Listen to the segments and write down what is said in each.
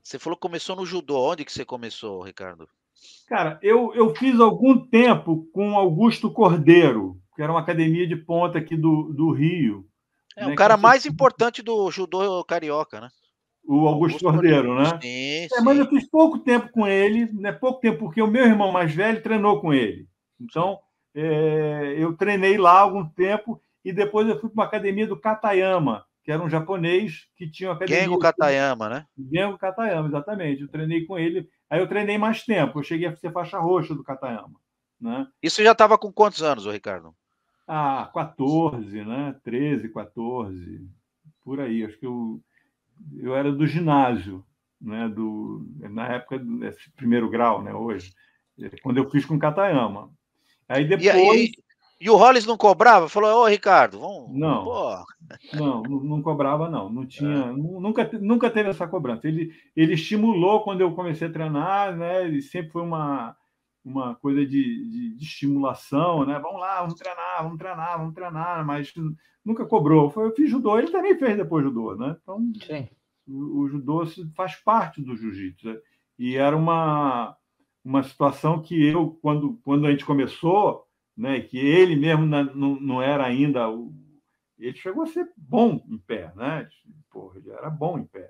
Você falou que começou no judô. Onde que você começou, Ricardo? Cara, eu fiz algum tempo com Augusto Cordeiro, que era uma academia de ponta aqui do Rio, É o né? Que cara você, mais importante do judô carioca, né? o Augusto Augusto Cordeiro. Cordeiro, né? Sim, Mas eu sim, fiz pouco tempo com ele, né? Pouco tempo, porque o meu irmão mais velho treinou com ele. sim. Então, eu treinei lá algum tempo e depois eu fui para uma academia do Katayama, que era um japonês que tinha uma Gengo academia. Katayama, né? Gengo Katayama, exatamente. Eu treinei com ele. Aí eu treinei mais tempo. Eu cheguei a ser faixa roxa do Katayama, né? Isso já estava com quantos anos, ô Ricardo? 14, né? 13, 14, por aí. Acho que eu era do ginásio, né? Na época desse primeiro grau, né? Hoje, quando eu fiz com Katayama. Aí E, depois, e, e o Hollis não cobrava? Falou, ô Ricardo, vamos. não, Pô. não cobrava, não. Não É. tinha, nunca teve essa cobrança. Ele estimulou quando eu comecei a treinar, né? Ele sempre foi uma coisa de estimulação, né? Vamos lá, vamos treinar, vamos treinar, vamos treinar, mas nunca cobrou. Eu fiz judô, ele também fez depois judô, né? Então, Sim. o judô faz parte do jiu-jitsu, né? E era uma situação que quando a gente começou, né? Que ele mesmo não era ainda ele chegou a ser bom em pé, né? Porra, ele era bom em pé.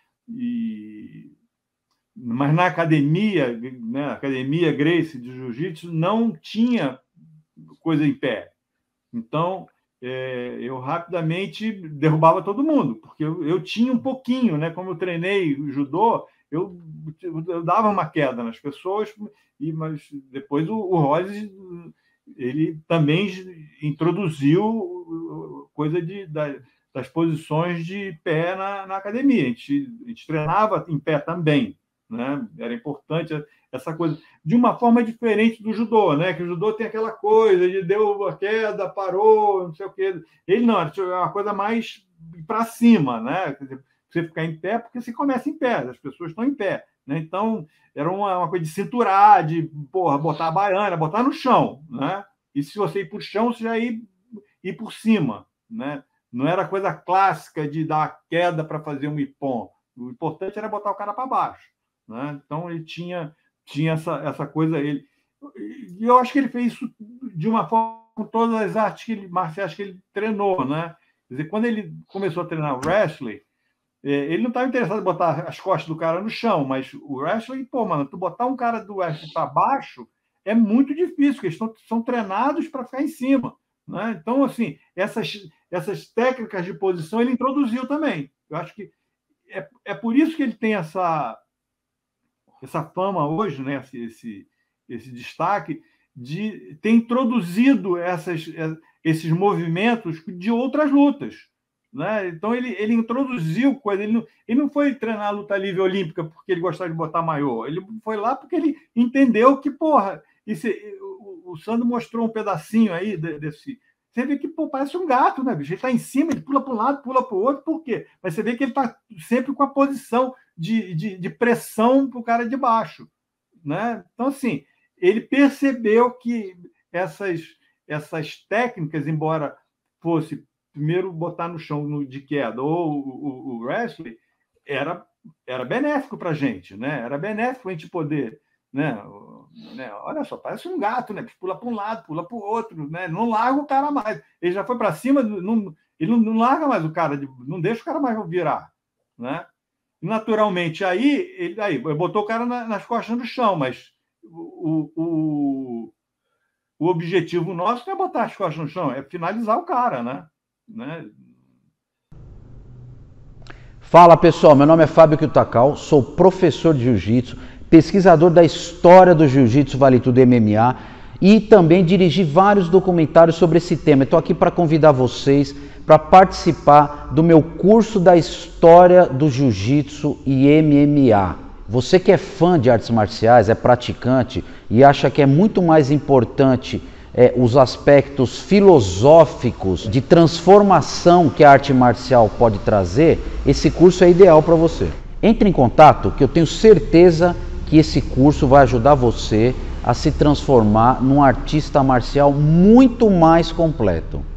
Mas na academia, né, academia Gracie de Jiu-Jitsu, não tinha coisa em pé. Então, eu rapidamente derrubava todo mundo, porque eu tinha um pouquinho, né? Como eu treinei o judô, eu dava uma queda nas pessoas, mas depois o Rose ele também introduziu coisa das posições de pé na academia. A gente treinava em pé também, né? Era importante essa coisa, de uma forma diferente do judô, né? Que o judô tem aquela coisa de deu a queda, parou, não sei o quê. Ele não, é uma coisa mais para cima, né? Quer dizer, você ficar em pé porque você começa em pé, as pessoas estão em pé, né? Então, era uma coisa de cinturar, de botar a baiana, botar no chão, né? E se você ir para o chão, você já ir por cima, né? Não era coisa clássica de dar a queda para fazer um ippon. O importante era botar o cara para baixo, né? Então, ele tinha essa coisa. E eu acho que ele fez isso de uma forma com todas as artes marciais que ele treinou, né? Quer dizer, quando ele começou a treinar wrestling, ele não estava interessado em botar as costas do cara no chão, mas o wrestling, pô, mano, tu botar um cara do wrestling para baixo é muito difícil, porque eles são treinados para ficar em cima, né? Então, assim, essas técnicas de posição ele introduziu também. Eu acho que é por isso que ele tem essa fama hoje, né? Esse destaque de ter introduzido esses movimentos de outras lutas, né? Então ele introduziu coisa, ele não foi treinar a luta livre olímpica porque ele gostava de botar maiô, ele foi lá porque ele entendeu que, porra, o Sandro mostrou um pedacinho aí desse. Você vê que, pô, parece um gato, né, bicho? Ele está em cima, ele pula para um lado, pula para o outro, por quê? Mas você vê que ele está sempre com a posição de pressão para o cara de baixo, né? Então, assim, ele percebeu que essas técnicas, embora fosse primeiro botar no chão de queda ou o wrestling, era benéfico para a gente, né? Era benéfico a gente poder, né? Olha só, parece um gato, né? Pula para um lado, pula para o outro, né? Não larga o cara mais. Ele já foi para cima, ele não larga mais o cara, não deixa o cara mais virar, né? Naturalmente, aí ele botou o cara nas costas do chão, mas o objetivo nosso não é botar as costas no chão, é finalizar o cara, né? Fala pessoal, meu nome é Fábio Kiyotakawa, sou professor de Jiu-Jitsu, pesquisador da história do Jiu-Jitsu Vale Tudo MMA e também dirigi vários documentários sobre esse tema. Estou aqui para convidar vocês para participar do meu curso da história do Jiu-Jitsu e MMA. Você que é fã de artes marciais, é praticante e acha que é muito mais importante os aspectos filosóficos de transformação que a arte marcial pode trazer, esse curso é ideal para você. Entre em contato que eu tenho certeza que esse curso vai ajudar você a se transformar num artista marcial muito mais completo.